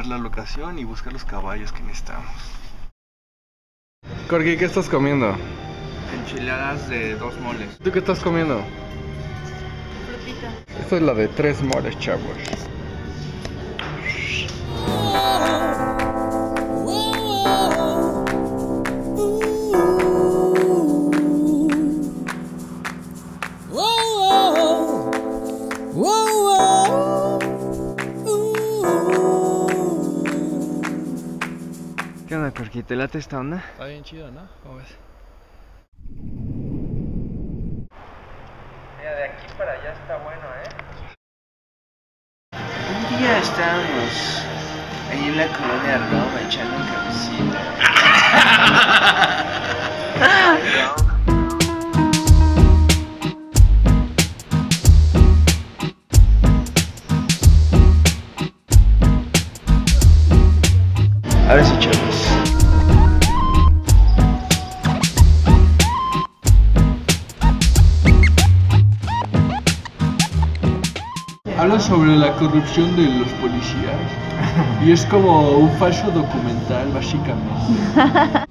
ver la locación y buscar los caballos que necesitamos. Corgi, ¿qué estás comiendo? Enchiladas de 2 moles. ¿Tú qué estás comiendo? Frutita. Esta es la de 3 moles, chavos. ¿Qué onda, Corgi? ¿Te late esta onda? Está bien chido, ¿no? ¿Cómo ves? Mira, de aquí para allá está bueno, Un día estábamos ahí en la colonia Roma echando un cafecito. Ahora sí, chavos. Habla sobre la corrupción de los policías y es como un falso documental, básicamente.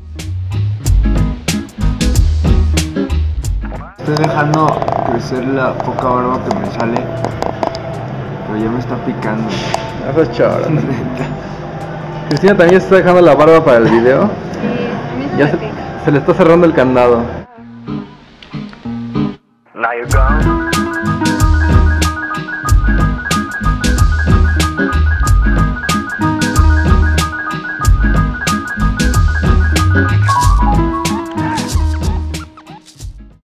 Estoy dejando crecer la poca barba que me sale, pero ya me está picando. Eso es choro. Cristina también está dejando la barba para el video. Sí, a mí Ya se me pica. se le está cerrando el candado. Now you're gone.